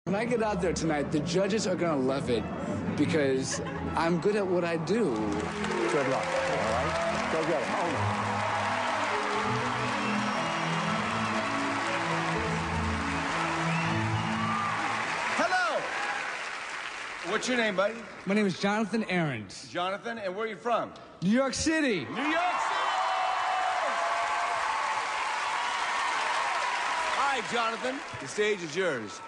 When I get out there tonight, the judges are going to love it because I'm good at what I do. Good luck, all right? Go get him. Oh. What's your name, buddy? My name is Jonathan Ahrens. Jonathan, and where are you from? New York City. New York City! Hi, Jonathan. The stage is yours.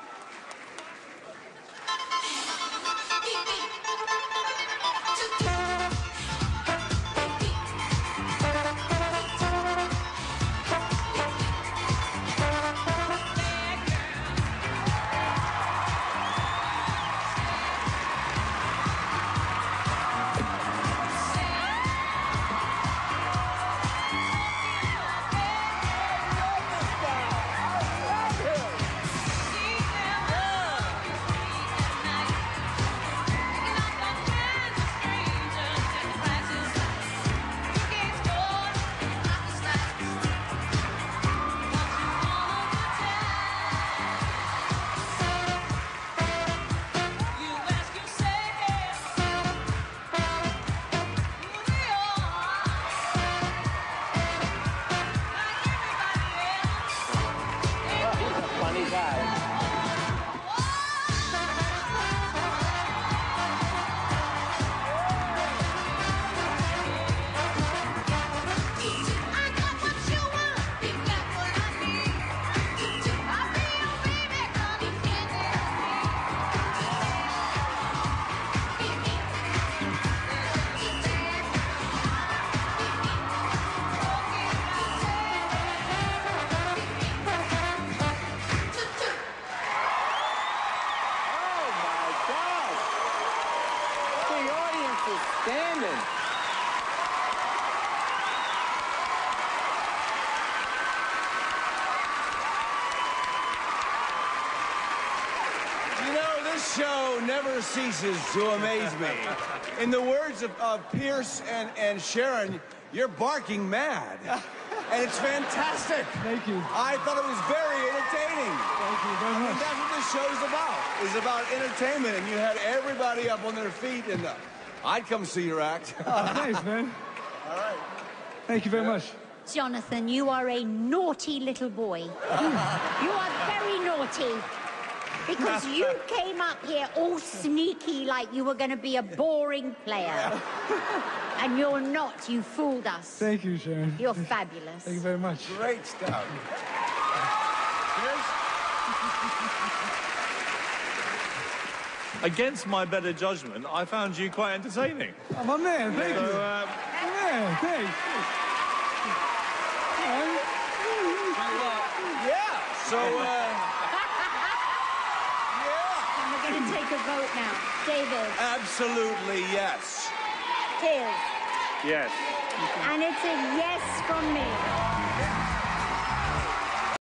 Standing. You know, this show never ceases to amaze me. In the words of Pierce and Sharon, you're barking mad. And it's fantastic. Thank you. I thought it was very entertaining. Thank you very much. That's what this show's about. It's about entertainment, and you had everybody up on their feet, and I'd come see your act. Oh, thanks, man. All right. Thank you very much. Jonathan, you are a naughty little boy. You are very naughty. Because you came up here all sneaky like you were going to be a boring player. And you're not. You fooled us. Thank you, Sharon. You're fabulous. Thank you very much. Great stuff. Against my better judgment, I found you quite entertaining. Oh, my man, thank you. My man, thanks. Yeah, so, We're going to take a vote now. David. absolutely yes. Tiz. Yes. And it's a yes from me.